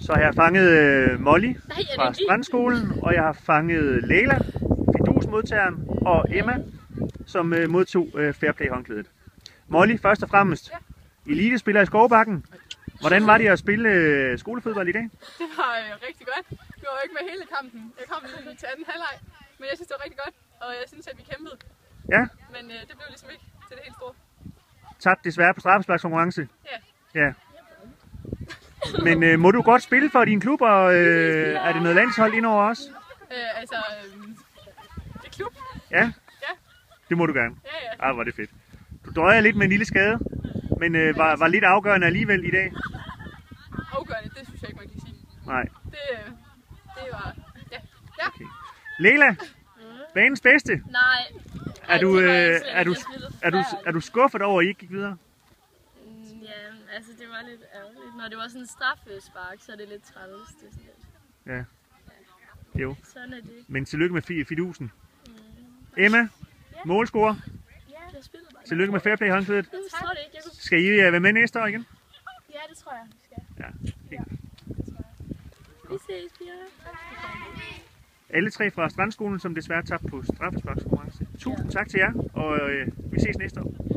Så har jeg fanget Molly fra Strandskolen, og jeg har fanget Leila, fidusmodtageren, og Emma, som modtog Fairplay-håndklædet. Molly, først og fremmest, elitespiller i Skovbakken. Hvordan var det at spille skolefodbold i dag? Det var rigtig godt. Jeg var ikke med hele kampen. Jeg kom lige til anden halvleg, men jeg synes, det var rigtig godt, og jeg synes, at vi kæmpede. Ja. Men det blev ligesom ikke til det helt store. Tabte desværre på straffesparkskonkurrence. Ja. Ja. Men må du godt spille for din klub, og er det noget landshold indover os? Det klub. Ja? Ja. Det må du gerne. Ja. Ah, hvor er det fedt. Du døjer lidt med en lille skade, men var lidt afgørende alligevel i dag. Afgørende, det synes jeg ikke, man kan sige. Nej. Det var... Ja. Okay. Leila, banens bedste. Nej. Er du skuffet over, at I ikke gik videre? Ja, altså det var lidt ærgerligt. Når det var sådan en straffespark, så er det lidt træls. Det er sådan lidt. Ja. Jo. Sådan er det. Men tillykke med fidusen. Emma, målscorer. Ja, jeg spillede bare. Tillykke med Fairplay-håndklædet. Jeg tror det ikke. Skal I være med næste år igen? Ja, det tror jeg, vi skal. Ja, fint. Vi ses, Pia. Alle tre fra Strandskolen, som desværre tabte på straffesparkskonkurrence. Tusind tak til jer, og vi ses næste år.